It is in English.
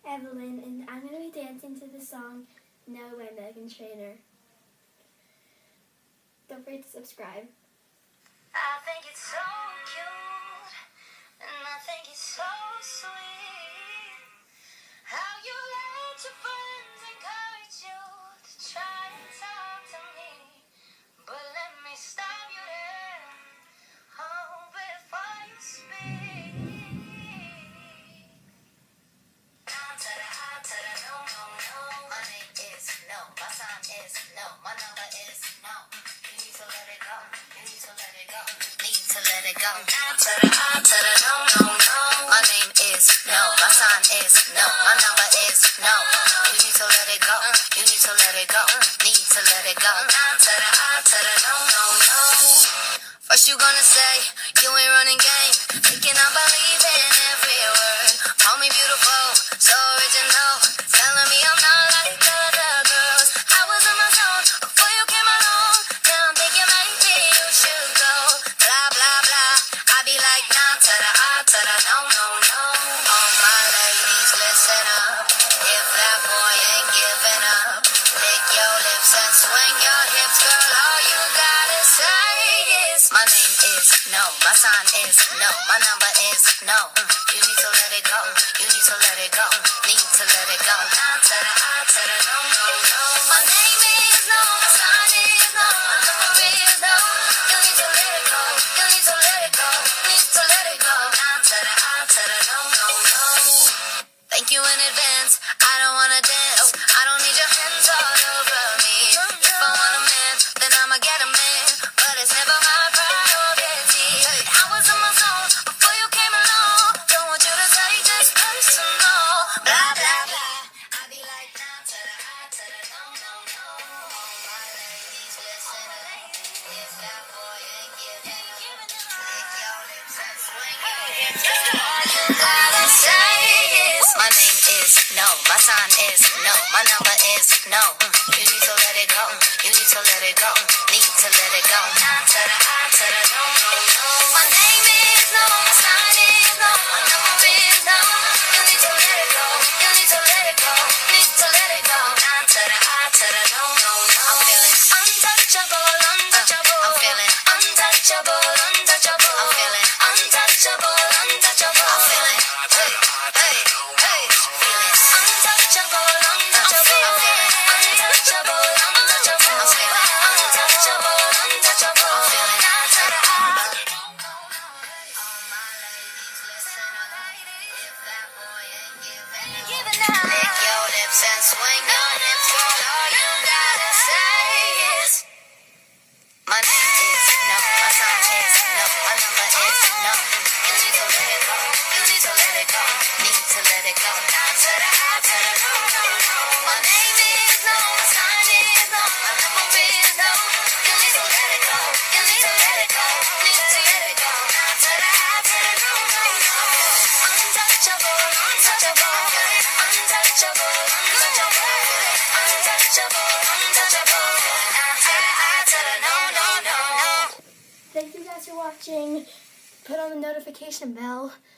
Evelyn, and I'm going to be dancing to the song No by Meghan Trainor. Don't forget to subscribe. I think it's so cute, and I think it's so sweet, how you let your friends encourage you to try and talk to me, but let me stop you there, before you speak. Down to the high, to the no, no, no. My name is no, my sign is no, my number is no. You need to let it go, you need to let it go, need to let it go. Down to the high, to the no, no, no. My name is no, my sign is no, my number is no. You need to let it go, you need to let it go, need to let it go. Down to the high, to the no, no, no. First you gonna say you ain't running game, thinking I believe in every word. Call me beautiful, so original, telling me I'm not like the other girls. I was in my zone before you came along. Now I'm thinking maybe you should go. Blah blah blah. I be like nah to the I to the no no no. All my ladies listen up. If that boy ain't giving up, lick your lips and swing your hips, girl. All you gotta say is my name is no, my sign is no, my number is no. You need to let it go, you need to let it go, need to let it go. Down to the I to the no, no, no. My name is no, my sign is no, my number is no. You need to let it go, you need to let it go, need to let it go. Down to the I to the no, no, no. Thank you in advance, I don't wanna dance, I don't need your hands all over me. If I want a man, then I'ma get a man, but it's never my priority. I was in my zone before you came along, don't want you to take this personal. Blah blah blah. I be like nah to the I to the no no no. All my ladies listen up. If that boy ain't giving up, lick your lips and swing your hips. All you gotta say is my name is no, my sign is no, my number is no. You need to let it go, you need to let it go, need to let it go. Down to the I to the no no no. My name is no, my sign is no, my number is no. You need to let it go, you need to let it go, need to let it go. Down to the I to the no no no. I'm feeling untouchable, untouchable. I'm feeling untouchable, untouchable. I'm feeling untouchable, untouchable. I'm feeling hey hey hey. Feeling untouchable, untouchable. I'm feeling untouchable, untouchable. I'm feeling untouchable, untouchable. I'm feeling down to the I. All my ladies listen up. If that boy ain't giving up, lick your lips and swing your hips, girl. All you gotta say is my name is no, my sign is no, my number is no. You need to let it go, you need to let it go, need to let it go. Down to the I to the no no no. My name is no, my sign is no, my number is no. You need to let it go, you need to let it go, need to let it go. Down to the I to the no no no. Untouchable, untouchable, untouchable, untouchable, untouchable, untouchable. Down to the I to the no no no no. Thank you guys for watching. Put on the notification bell.